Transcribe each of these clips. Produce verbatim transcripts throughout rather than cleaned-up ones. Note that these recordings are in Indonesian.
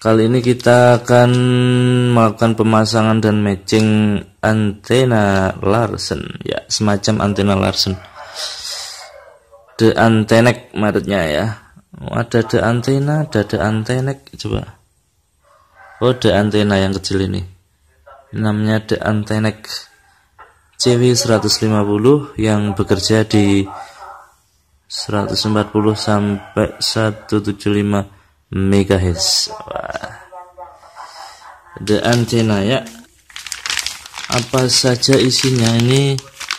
Kali ini kita akan melakukan pemasangan dan matching antena Larsen, ya semacam antena Larsen. The Antenek mereknya ya. Ada The Antena, ada The Antenek, coba. Oh, The Antena yang kecil ini. Namanya The Antenek C W seratus lima puluh yang bekerja di seratus empat puluh sampai seratus tujuh puluh lima megahertz. Wah. The Antena ya. Apa saja isinya ini?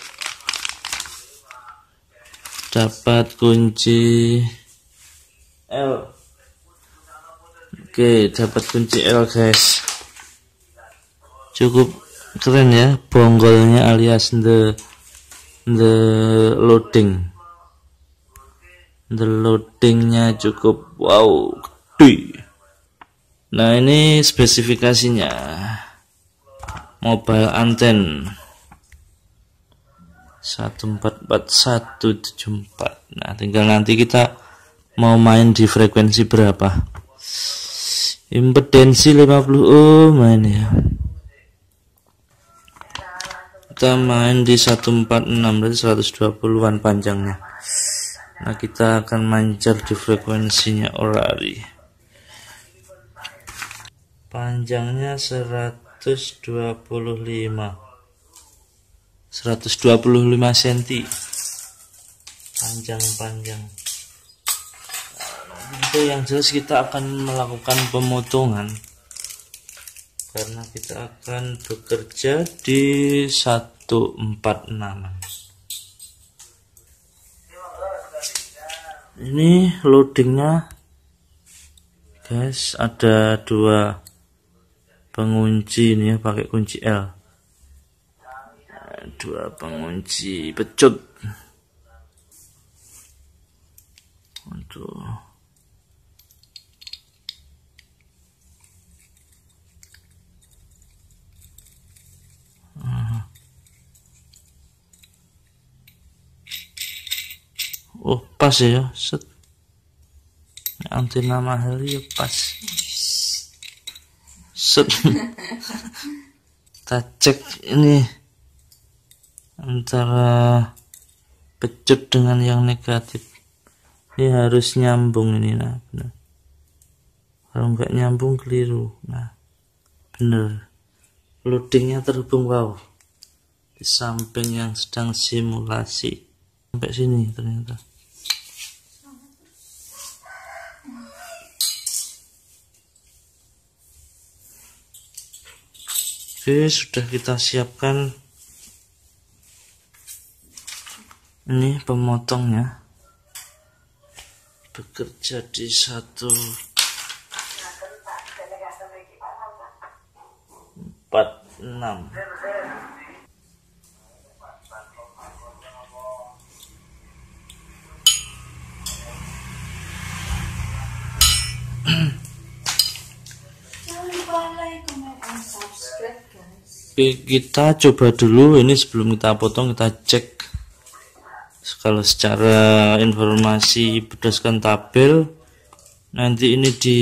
Dapat kunci L. Oke, dapat kunci L guys. Cukup keren ya, bonggolnya alias the the loading. The loadingnya cukup wow, gede. Nah, ini spesifikasinya. Mobile anten satu empat empat satu tujuh empat. Nah, tinggal nanti kita mau main di frekuensi berapa. Impedensi lima puluh ohm ini ya. Kita main di seratus empat puluh enam, berarti seratus dua puluhan panjangnya. Nah, kita akan mancar di frekuensinya Orari. Panjangnya seratus dua puluh lima seratus dua puluh lima sentimeter panjang-panjang. Itu yang jelas kita akan melakukan pemotongan karena kita akan bekerja di seratus empat puluh enam. Ini loadingnya guys, ada dua pengunci ini ya, pakai kunci L. Dua pengunci pecut untuk oh pas ya, set antena mahal ya, pas set. Kita cek ini antara pecut dengan yang negatif. Ini harus nyambung ini, nah benar. Kalau nggak nyambung keliru. Nah bener, loadingnya terhubung wow di samping yang sedang simulasi. Sampai sini ternyata. Oke, sudah kita siapkan ini pemotongnya, bekerja di satu empat enam. Oke, kita coba dulu ini sebelum kita potong, kita cek kalau secara informasi berdasarkan tabel nanti ini di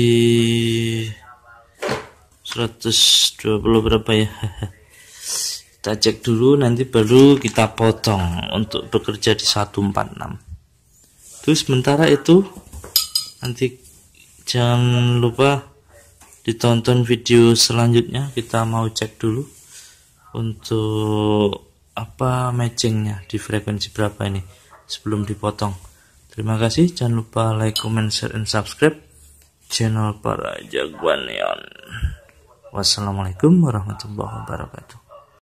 seratus dua puluh berapa ya. Kita cek dulu, nanti baru kita potong untuk bekerja di seratus empat puluh enam. Terus sementara itu nanti jangan lupa ditonton video selanjutnya. Kita mau cek dulu untuk apa matchingnya di frekuensi berapa ini sebelum dipotong. Terima kasih, jangan lupa like, comment, share, and subscribe channel para jagoan neon. Wassalamualaikum warahmatullahi wabarakatuh.